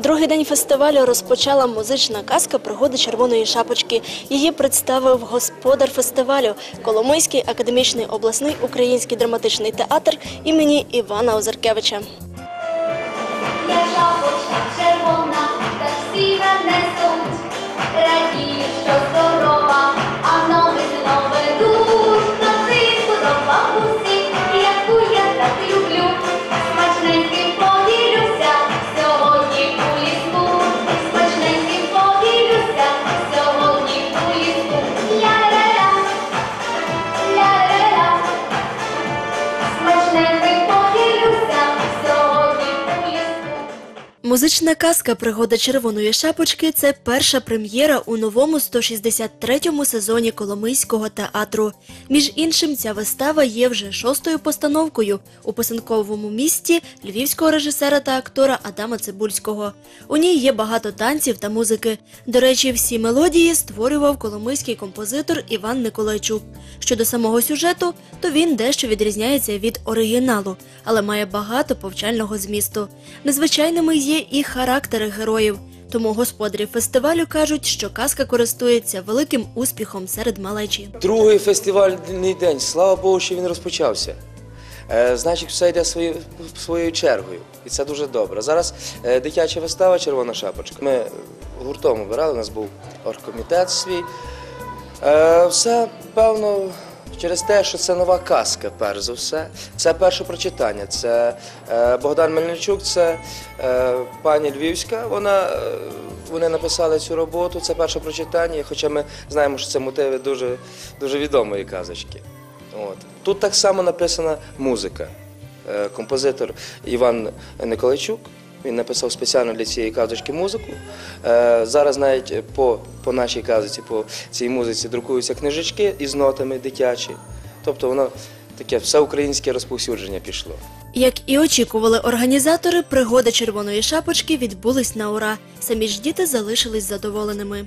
Другий день фестивалю розпочала музична казка «Пригоди червоної шапочки». Її представив господар фестивалю – Коломийський академічний обласний український драматичний театр імені Івана Озаркевича. Я шапочка червона, та всі мене суть. Радію, що здорова, а нове ведуть. Носинку до бабусі, яку я так люблю. Смачненьким поділюся, сьогодні у ліску. Смачненьким поділюся, сьогодні у ліску. Ля-ля-ля, ля-ля-ля. Смачненьким поділюся, сьогодні у ліску. Музична казка «Пригода червоної шапочки» – це перша прем'єра у новому 163-му сезоні Коломийського театру. Між іншим, ця вистава є вже 6-ю постановкою у писанковому місті львівського режисера та актора Адама Цибульського. У ній є багато танців та музики. До речі, всі мелодії створював коломийський композитор Іван Николайчук. Щодо самого сюжету, то він дещо відрізняється від оригіналу, але має багато повчального змісту. Незвичайними є і характери героїв. Тому господарі фестивалю кажуть, що казка користується великим успіхом серед малечі. Другий фестивальний день, слава Богу, що він розпочався. Значить, все йде своєю чергою. І це дуже добре. Зараз дитяча вистава «Червона шапочка». Ми гуртом обирали, у нас був оргкомітет свій. Все, певно, через те, що це нова казка, перш за все. Це перше прочитання. Це Богдан Мельничук, це пані Львівська. Вони написали цю роботу, це перше прочитання, хоча ми знаємо, що це мотиви дуже відомої казочки. Тут так само написана музика. Композитор Іван Николайчук, він написав спеціально для цієї казочки музику. Зараз навіть по нашій казці, по цій музиці друкуються книжечки із нотами дитячі. Тобто воно таке всеукраїнське розповсюдження пішло. Як і очікували організатори, «Пригода червоної шапочки» відбулись на ура. Самі ж діти залишились задоволеними.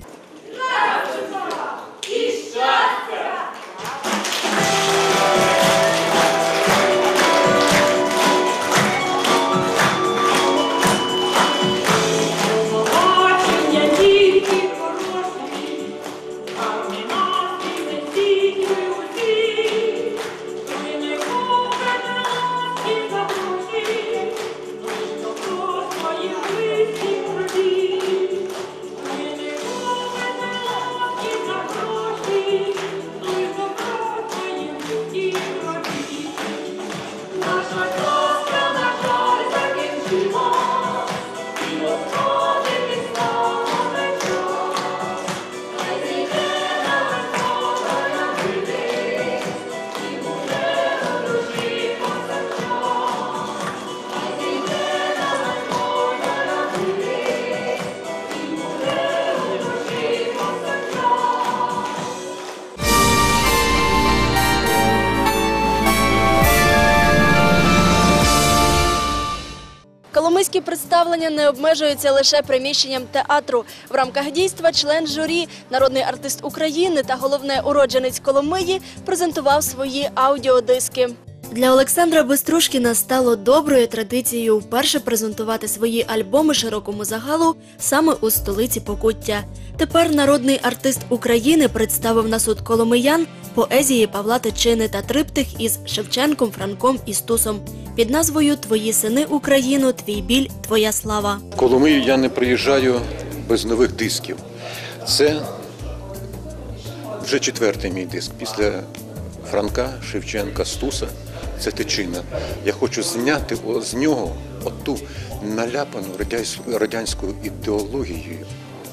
Коломийські представлення не обмежуються лише приміщенням театру. В рамках дійства член журі, народний артист України та головне уродженець Коломиї презентував свої аудіодиски. Для Олександра Беструшкіна стало доброю традицією вперше презентувати свої альбоми широкому загалу саме у столиці Покуття. Тепер народний артист України представив на суд коломиян поезії Павла Тичини та триптих із Шевченком, Франком і Стусом під назвою «Твої сини, Україно, твій біль, твоя слава». В Коломию я не приїжджаю без нових дисків. Це вже 4-й мій диск. Після Франка, Шевченка, Стуса – це Тичина. Я хочу зняти з нього оту наляпану радянською ідеологією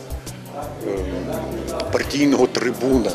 партійного трибуна,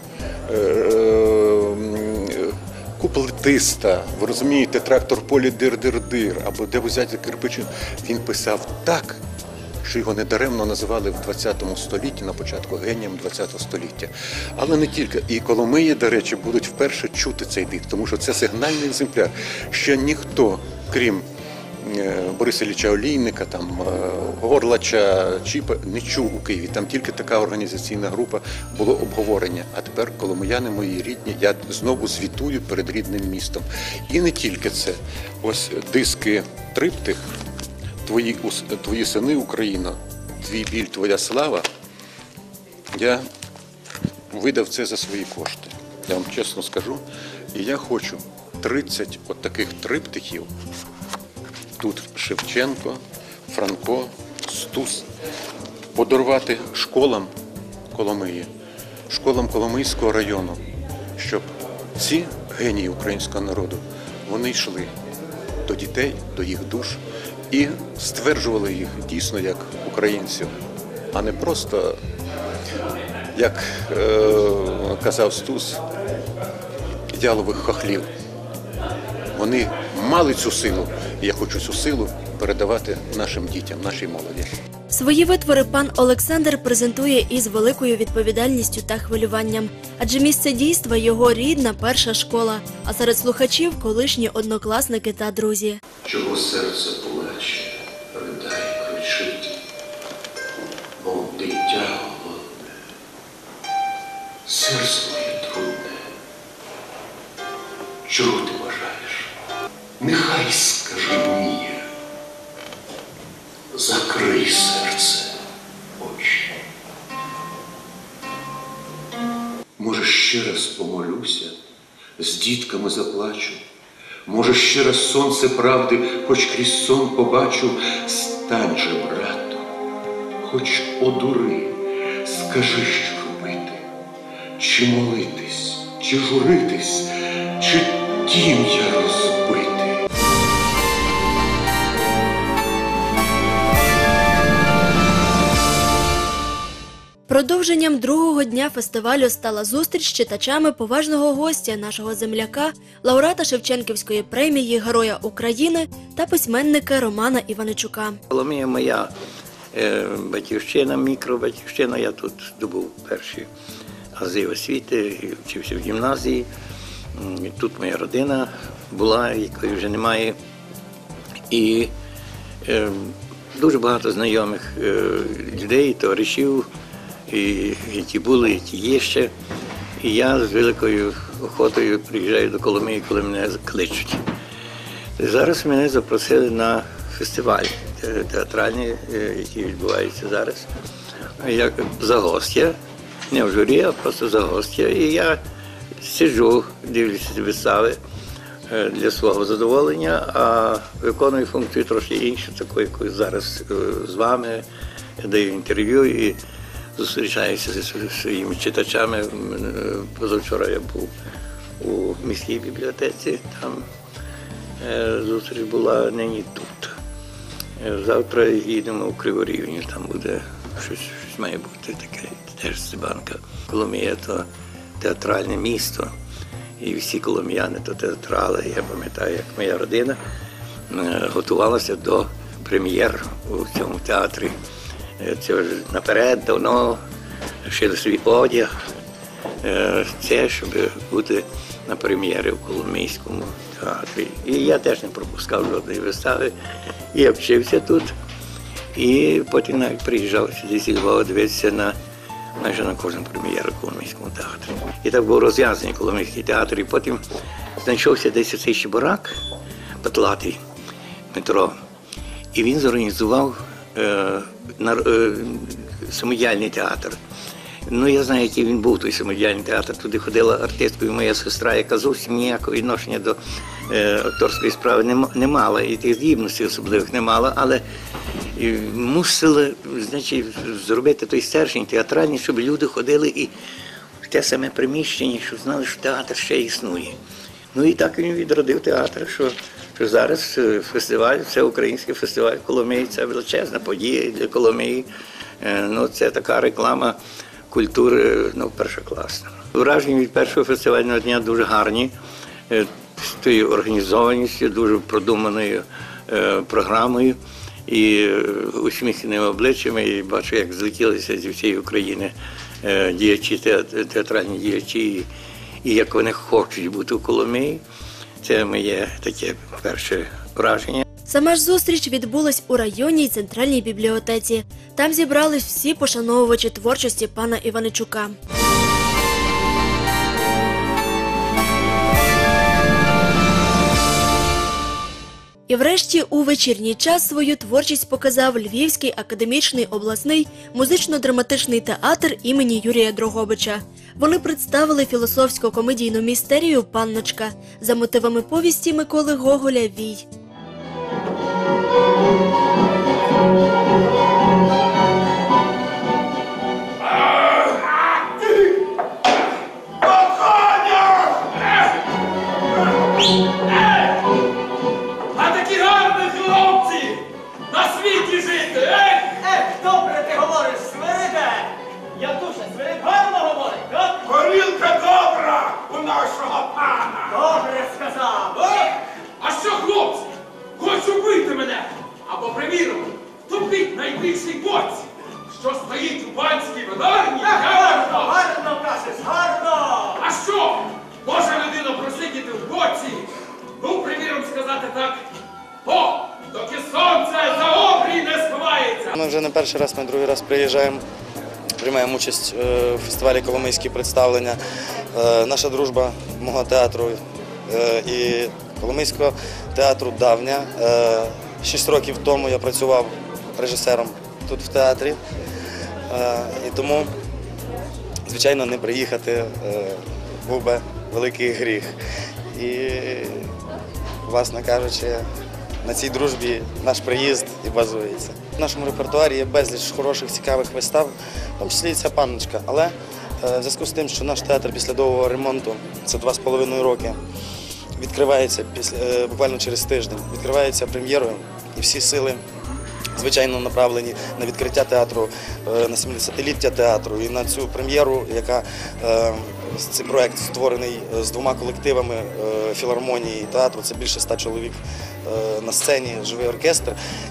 куплетиста, ви розумієте, трактор полі дир-дир-дир, або де взяти кирпичі. Він писав так, що його недаремно називали в 20 столітті, на початку генієм 20 століття. Але не тільки. І Коломиї, до речі, будуть вперше чути цей диск, тому що це сигнальний екземпляр. Ще ніхто, крім Бориса Ілліча Олійника, там, Горлача, Чіпа, не чув у Києві. Там тільки така організаційна група, було обговорення. А тепер коломияни мої рідні, я знову звітую перед рідним містом. І не тільки це. Ось диски триптих твої сини, Україна, твій біль, твоя слава, я видав це за свої кошти. Я вам чесно скажу. І я хочу 30 от таких триптихів. Тут Шевченко, Франко, Стус. Подарувати школам Коломиї, школам Коломийського району, щоб ці генії українського народу, вони йшли до дітей, до їх душ і стверджували їх дійсно як українців, а не просто, як казав Стус, ялових хохлів. Вони мали цю силу, і я хочу цю силу передавати нашим дітям, нашій молоді. Свої витвори пан Олександр презентує із великою відповідальністю та хвилюванням, адже місце дійства – його рідна перша школа, а серед слухачів – колишні однокласники та друзі. Чого серце плаче, ридає, кричить, мов дитя голодне, серце моє трудне. Чого ти бажаєш? Нехай скажи мені. Закрий серце, очі. Може, ще раз помолюся, з дітками заплачу. Може, ще раз сонце правди, хоч крізь сон побачу. Стань же, брату, хоч одури, скажи, що робити. Чи молитись, чи журитись, чи дім я розбити. Продовженням другого дня фестивалю стала зустріч з читачами поважного гостя, нашого земляка, лауреата Шевченківської премії Героя України та письменника Романа Іваничука. Коломия моя батьківщина, мікробатьківщина. Я тут здобув перші ази освіти, вчився в гімназії. Тут моя родина була, якої вже немає. І дуже багато знайомих людей, товаришів, які були, які є ще. І я з великою охотою приїжджаю до Коломиї, коли мене кличуть. Зараз мене запросили на фестиваль театральний, який відбувається зараз, як за гостя. Не в журі, а просто за гостя. І я сиджу, дивлюся вистави для свого задоволення, а виконую функцію трошки іншу, таку, яку зараз з вами. Я даю інтерв'ю і зустрічаюся зі своїми читачами. Позавчора я був у міській бібліотеці, там зустріч була, нині тут. Завтра їдемо у Криворівню, там буде щось має бути таке, теж Стебанка. Коломия – то театральне місто, і всі коломияни – то театрали. Я пам'ятаю, як моя родина готувалася до прем'єр у цьому театрі. Це вже наперед давно шили свій одяг. Це, щоб бути на прем'єрі в Коломийському театрі. І я теж не пропускав жодної вистави. І я вчився тут. І потім навіть приїжджав сюди зі Львова дивитися майже на кожну прем'єру в Коломийському театрі. І так був розв'язаний Коломийський театр. І потім знайшовся десь цей Чебурак, Патлатий, Дмитро. І він зорганізував самодіяльний театр. Ну, я знаю, який він був, той самодіяльний театр. Туди ходила артисткою моя сестра, яка зовсім ніякого відношення до акторської справи не мала, і тих здібностей особливих не мала, але мусили, значить, зробити той стержень театральний, щоб люди ходили і в те саме приміщення, щоб знали, що театр ще існує. Ну і так він відродив театр, що зараз фестиваль, це український фестиваль Коломиї, це величезна подія для Коломиї. Ну, це така реклама культури, ну, першокласна. Враження від першого фестивального дня дуже гарні, з тією організованістю, дуже продуманою програмою і усміхненими обличчями. І бачу, як злетілися зі всієї України діячі, театральні діячі, і як вони хочуть бути у Коломиї. Це моє таке перше враження. Сама ж зустріч відбулась у районній центральній бібліотеці. Там зібрались всі пошановувачі творчості пана Іваничука. І врешті у вечірній час свою творчість показав Львівський академічний обласний музично-драматичний театр імені Юрія Дрогобича. Вони представили філософсько-комедійну містерію «Панночка» за мотивами повісті Миколи Гоголя «Вій». А такі гарні хлопці на світі жити, Добре ти говориш, Свириде! Януша, Свирид гарно говорить, так? Горілка добра у нашого пана. Добре сказав. А що, хлопці, хочу бити мене, або, приміром, втопіть найбільшій боці, що стоїть у панській винарні, Гарно, гарно кажеш, гарно! А що, може людина просидіти в боці? Ну, приміром сказати так, доки сонце за обрій не сховається. Ми вже не перший раз, ми другий раз приїжджаємо, приймаємо участь у фестивалі «Коломийські представлення». Наша дружба мого театру і Коломийського театру давня. 6 років тому я працював режисером тут в театрі, і тому, звичайно, не приїхати був би великий гріх. І, власне кажучи, на цій дружбі наш приїзд і базується. В нашому репертуарі є безліч хороших, цікавих вистав, в тому числі і ця «Панночка». Але в зв'язку з тим, що наш театр після довгого ремонту, це 2,5 роки, відкривається буквально через тиждень, відкривається прем'єрою, і всі сили, звичайно, направлені на відкриття театру, на 70-ліття театру і на цю прем'єру, яка цей проєкт створений з 2 колективами філармонії і театру, це більше 100 чоловік на сцені, живий оркестр.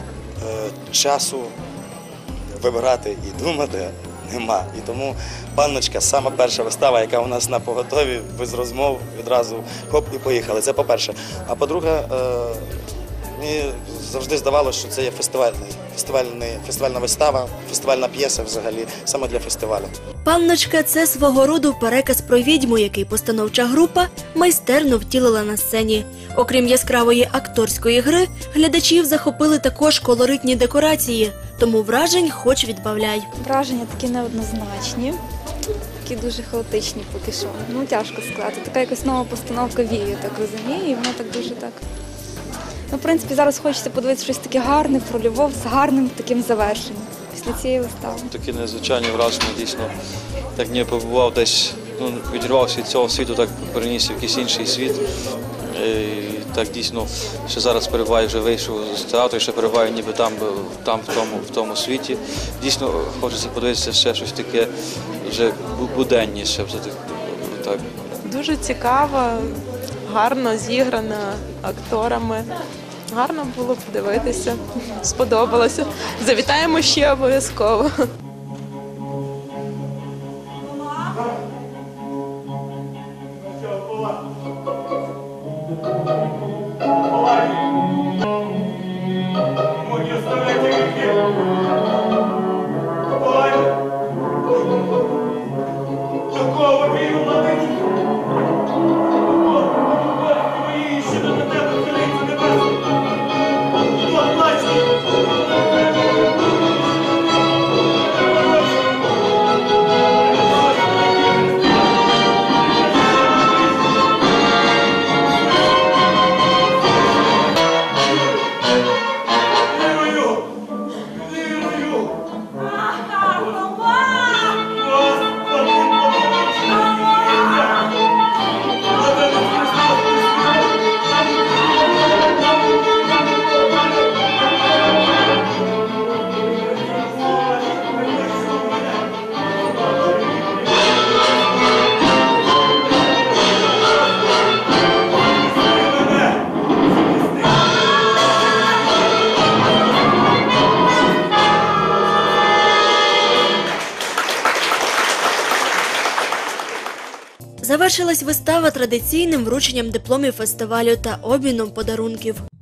Часу вибирати і думати нема. І тому «Панночка» – сама перша вистава, яка у нас на поготові, без розмов, відразу хоп і поїхали. Це по-перше. А по-друге, мені завжди здавалося, що це є фестивальна вистава, фестивальна п'єса взагалі, саме для фестивалю. «Панночка» – це свого роду переказ про відьму, який постановча група майстерно втілила на сцені. Окрім яскравої акторської гри, глядачів захопили також колоритні декорації, тому вражень хоч відбавляй. Враження такі неоднозначні, такі дуже хаотичні поки що. Ну, тяжко сказати. Така якась нова постановка «Вію», я так розумію, і воно так дуже так. Ну, в принципі, зараз хочеться подивитися щось таке гарне про любов з гарним таким завершенням після цієї вистави. Такі незвичайні враження, дійсно. Так ніби побував десь, відірвався від цього світу, так перенісся в якийсь інший світ. І так дійсно, ще зараз перебуваю, вже вийшов з театру, ще перебуваю ніби там в тому світі. Дійсно, хочеться подивитися ще щось таке вже буденніше. Так. Дуже цікаво, гарно зіграно акторами. Гарно було подивитися, сподобалося. Завітаємо ще обов'язково. Завершилась вистава традиційним врученням дипломів фестивалю та обміном подарунків.